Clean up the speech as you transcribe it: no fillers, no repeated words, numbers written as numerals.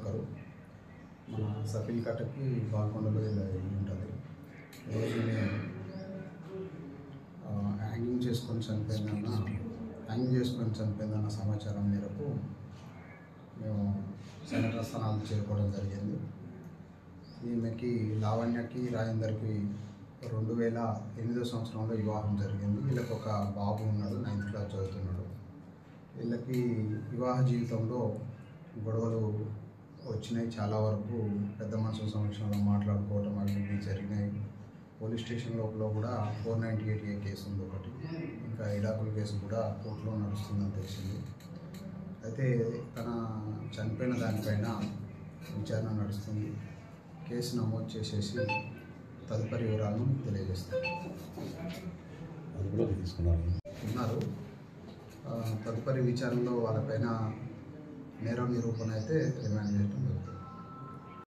ఒక్కరు మన సఫిల్ కట్టకి బాల్కొండలో ఇలా ఉంటుంది. రోజుని హ్యాంగింగ్ చేసుకొని చనిపోయిందన్న సమాచారం మేరకు మేము సెనేటర్ స్థానాలు చేరుకోవడం జరిగింది. ఈమెకి లావణ్యకి రాజేందర్కి 2008 సంవత్సరంలో వివాహం జరిగింది. వీళ్ళకి ఒక బాబు ఉన్నాడు, 9th క్లాస్ చదువుతున్నాడు. వీళ్ళకి వివాహ జీవితంలో గొడవలు వచ్చినాయి. చాలా వరకు పెద్ద మనుషుల సమక్షంలో మాట్లాడుకోవటం అవి జరిగినాయి. పోలీస్ స్టేషన్ లోపల కూడా 498A కేసు ఉంది ఒకటి, ఇంకా ఇడాకుల కేసు కూడా కోర్టులో నడుస్తుందని తెలిసింది. అయితే తన చనిపోయిన దానిపైన విచారణ నడుస్తుంది. కేసు నమోదు చేసేసి తదుపరి వివరాలను తెలియజేస్తారు. ఉన్నారు. తదుపరి విచారణలో వాళ్ళపైన నేర నిరూపణ అయితే రిమాండ్ చేయడం జరుగుతుంది.